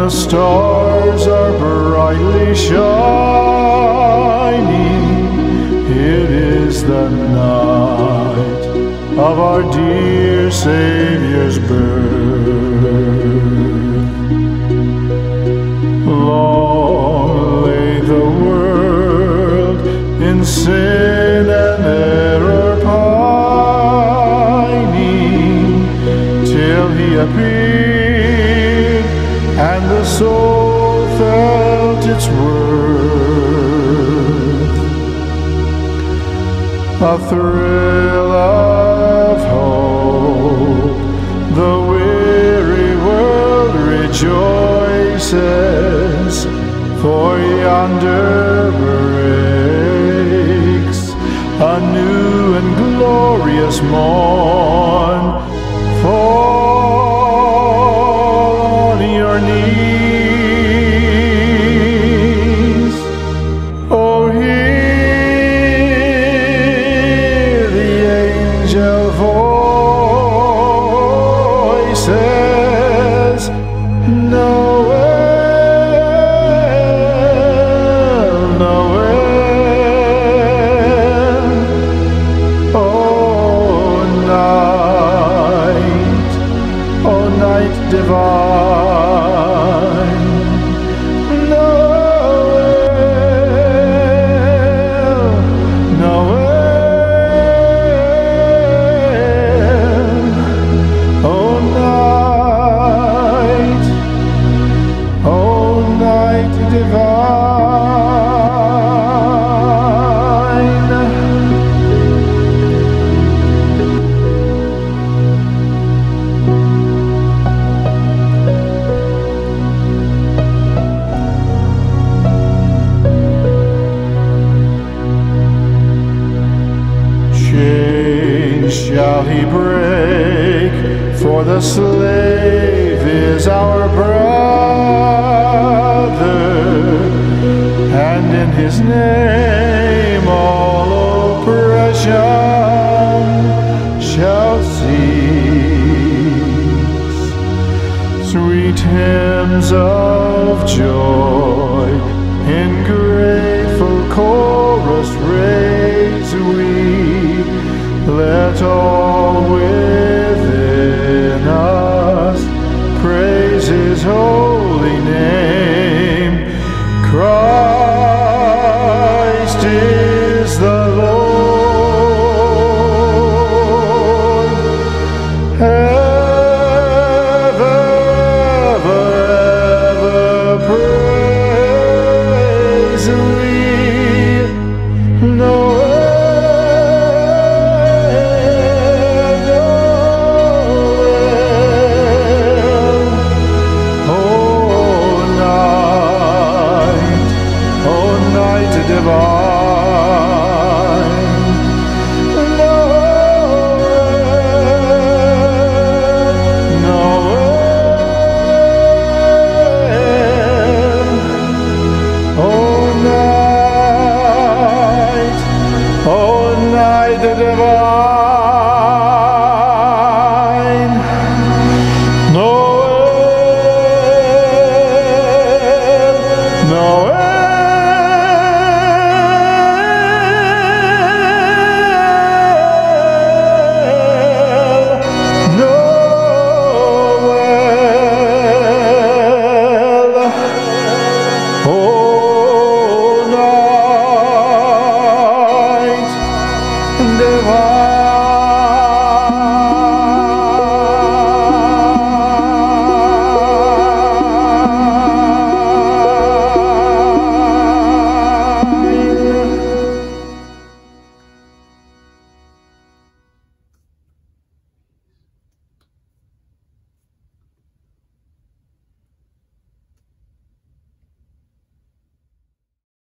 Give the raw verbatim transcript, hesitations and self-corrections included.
the stars are brightly shining, it is the night of our dear Savior's birth. Long lay the world in sin and error pining, till He appeared and the soul felt its worth. A thrill of hope, the weary world rejoices, for yonder breaks a new and glorious morn. Fall on your knees, oh, hear the angel voices, Noel, Noel. Oh, night, oh, night divine, Noel, Noel. Oh, night, oh, night divine. Chains shall He break, for the slave is our brother, and in His name all oppression shall cease. Sweet hymns of joy in grateful chorus raise we, let all within us praise His holy name. Christ is the Lord. Ever, ever, ever praise we. Noel, divine, Noel, Noel. Oh, night, oh, night divine, Noel, Noel. Oh, night divine.